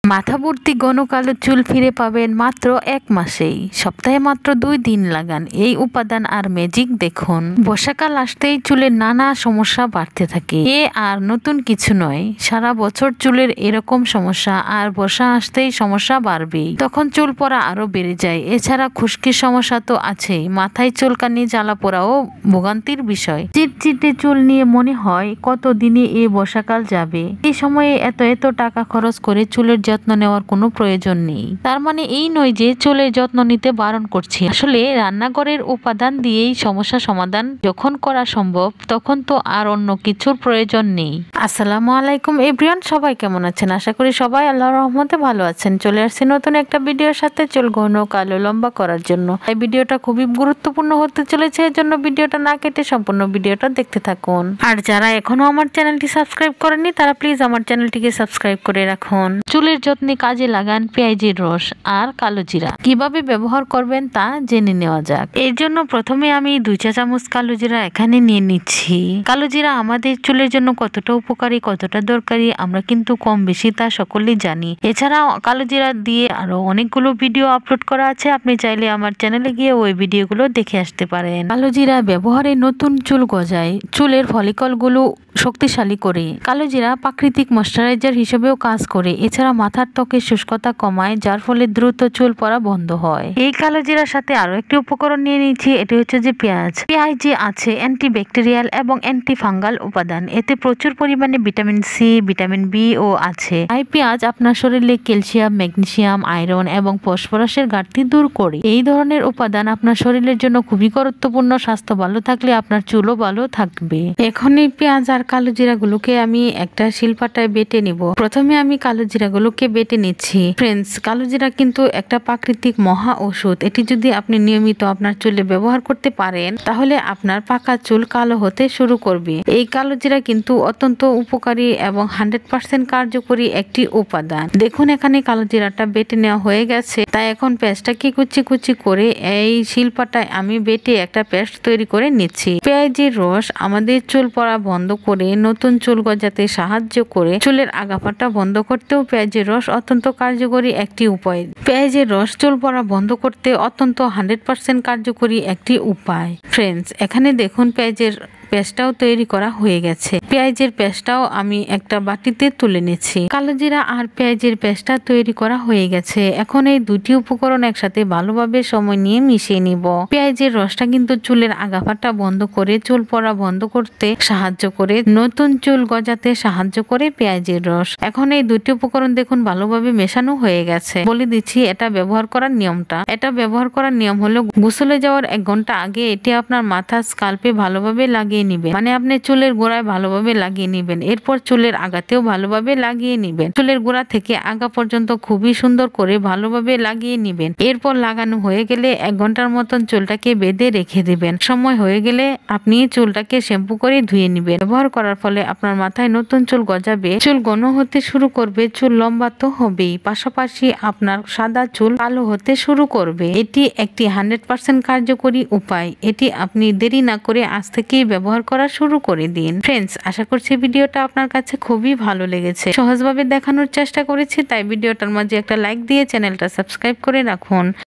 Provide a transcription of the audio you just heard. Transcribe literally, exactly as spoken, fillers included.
মাথা ভর্তি ঘন কালো চুল ফিরে পাবেন মাত্র এক মাসেই। সপ্তাহে মাত্র দুই দিন লাগান এই উপাদান আর ম্যাজিক দেখুন। বর্ষাকাল আসতেই চুলের নানা সমস্যা বাড়তে থাকে। এ আর নতুন কিছু নয়, সারা বছর চুলের এরকম সমস্যা, আর বর্ষা আসতেই সমস্যা বাড়বেই। তখন চুল পড়া আরো বেড়ে যায়। এছাড়া খুশকির সমস্যা তো আছেই, মাথায় চুলকানি, জ্বালা পোড়াও ভোগান্তির বিষয়। চিটচিটে চুল নিয়ে মনে হয় কতদিনে এই বর্ষাকাল যাবে। এই সময়ে এত এত টাকা খরচ করে চুলের যত্ন নেওয়ার কোনো প্রয়োজন নেই। তার মানে এই নয় যে চুলের যত্ন নিতে বারণ করছি। আসলে রান্নাঘরের উপাদান দিয়েই সমস্যা সমাধান যখন করা সম্ভব, তখন তো আর অন্য কিছুর প্রয়োজন নেই। আসসালামু আলাইকুম এভরিওয়ান, সবাই কেমন আছেন? আশা করি সবাই আল্লাহর রহমতে ভালো আছেন। চলে আসছি নতুন একটা ভিডিওর সাথে চুল ঘন কালো লম্বা করার জন্য। এই ভিডিওটা খুবই গুরুত্বপূর্ণ হতে চলেছে, এর জন্য ভিডিওটা না কেটে সম্পূর্ণ ভিডিওটা দেখতে থাকুন। আর যারা এখনো আমার চ্যানেলটি সাবস্ক্রাইব করেননি তারা প্লিজ আমার চ্যানেলটিকে সাবস্ক্রাইব করে রাখুন। চুলের যত্নে কাজে লাগান পেঁয়াজের রস আর কালো জিরা। কিভাবে ব্যবহার করবেন তা জেনে নেওয়া যাক। এর জন্য প্রথমে আমি দুই চা চামচ কালো জিরা এখানে নিয়ে নিচ্ছি। কালো জিরা আমাদের চুলের জন্য কতটা উপকারী, কতটা দরকারি আমরা কিন্তু কম বেশি তা সকলেই জানি। এছাড়া কালো জিরা দিয়ে আরো অনেকগুলো ভিডিও আপলোড করা আছে, আপনি চাইলে আমার চ্যানেলে গিয়ে ওই ভিডিওগুলো দেখে আসতে পারেন। কালো জিরা ব্যবহারে নতুন চুল গজায়, চুলের ফলিকল গুলো শক্তিশালী করে। কালো জিরা প্রাকৃতিক ময়শ্চারাইজার হিসেবেও কাজ করে। এছাড়া মাথার ত্বকের শুষ্কতা কমায়, যার ফলে দ্রুত চুল পড়া বন্ধ হয়। এই কালো জিরার সাথে আরো একটি উপকরণ নিয়ে নিচ্ছি, এটি হচ্ছে যে পেঁয়াজ। পেঁয়াজ যে আছে অ্যান্টি ব্যাকটেরিয়াল এবং অ্যান্টি ফাঙ্গাল উপাদান, এতে প্রচুর পরিমাণে ভিটামিন সি, ভিটামিন বি ও আছে। এই পেঁয়াজ আপনার শরীরে ক্যালসিয়াম, ম্যাগনেসিয়াম, আয়রন এবং ফসফরাসের ঘাটতি দূর করে। এই ধরনের উপাদান আপনার শরীরের জন্য খুবই গুরুত্বপূর্ণ। স্বাস্থ্য ভালো থাকলে আপনার চুলও ভালো থাকবে। এখন এই পেঁয়াজ আর কালো জিরাগুলোকে আমি একটা শিলপাটায় বেটে নিব। প্রথমে আমি কালো জিরাগুলোকে বেটে নিচ্ছি। ফ্রেন্ডস, কালো জিরা কিন্তু একটা প্রাকৃতিক মহা ওষুধ। এটি যদি আপনি নিয়মিত আপনার চুলে ব্যবহার করতে পারেন তাহলে আপনার পাকা চুল কালো হতে শুরু করবে। এই কালো জিরা কিন্তু অত্যন্ত উপকারী এবং হান্ড্রেড পার্সেন্ট কার্যকরী একটি উপাদান। দেখুন এখানে কালো জিরাটা বেটে নেওয়া হয়ে গেছে। তাই এখন পেস্টটাকে কুচি কুচি করে এই শিলপাটায় আমি বেটে একটা পেস্ট তৈরি করে নিচ্ছি। পেঁয়াজের রস আমাদের চুল পড়া বন্ধ করে নতুন চুল গজাতে সাহায্য করে। চুলের আগাফাটা বন্ধ করতেও পেঁয়াজের রস অত্যন্ত কার্যকরী একটি উপায়। পেঁয়াজের রস চুল পড়া বন্ধ করতে অত্যন্ত হান্ড্রেড পার্সেন্ট কার্যকরী একটি উপায়। ফ্রেন্ডস, এখানে দেখুন পেঁয়াজের পেস্টটাও তৈরি করা হয়ে গেছে। পেঁয়াজের পেস্টটাও আমি একটা বাটিতে তুলে নিচ্ছি। কালো জিরা আর পেঁয়াজের পেস্টটা তৈরি করা হয়ে গেছে। এখন এই দুটি উপকরণ একসাথে ভালোভাবে সময় নিয়ে মিশিয়ে নিব। পেঁয়াজের রসটা কিন্তু চুলের আগাফাটা বন্ধ করে, চুল পড়া বন্ধ করতে সাহায্য করে, নতুন চুল গজাতে সাহায্য করে পেঁয়াজের রস। এখন এই দুটি উপকরণ দেখুন ভালোভাবে মেশানো হয়ে গেছে। বলে দিচ্ছি এটা ব্যবহার করার নিয়মটা। এটা ব্যবহার করার নিয়ম হলো গোসলে যাওয়ার এক ঘন্টা আগে এটি আপনার মাথা স্কাল্পে ভালোভাবে লাগিয়ে নিবেন। মানে আপনি চুলের গোড়ায় ভালোভাবে লাগিয়ে নিবেন। এরপর চুলের আগাতেও ভালোভাবে লাগিয়ে নিবেন। চুলের গোড়া থেকে আগা পর্যন্ত খুবই সুন্দর করে ভালোভাবে লাগিয়ে নিবেন। এরপর লাগানো হয়ে গেলে এক ঘন্টার মতন চুলটাকে বেঁধে রেখে দিবেন। সময় হয়ে গেলে আপনি চুলটাকে শ্যাম্পু করে ধুয়ে নিবেন। ব্যবহার করার ফলে আপনার মাথায় নতুন চুল গজাবে, চুল ঘন হতে শুরু করবে, চুল লম্বা তো হবেই, পাশাপাশি আপনার সাদা চুল কালো হতে শুরু করবে। এটি একটি হান্ড্রেড পার্সেন্ট কার্যকরী উপায়। এটি আপনি দেরি না করে আজ থেকেই ব্যবহার করা শুরু করে দিন। ফ্রেন্ডস, আশা করছি ভিডিওটা আপনার কাছে খুবই ভালো লেগেছে। সহজভাবে দেখানোর চেষ্টা করেছি, তাই ভিডিওটার মাঝে একটা লাইক দিয়ে চ্যানেলটা সাবস্ক্রাইব করে রাখুন।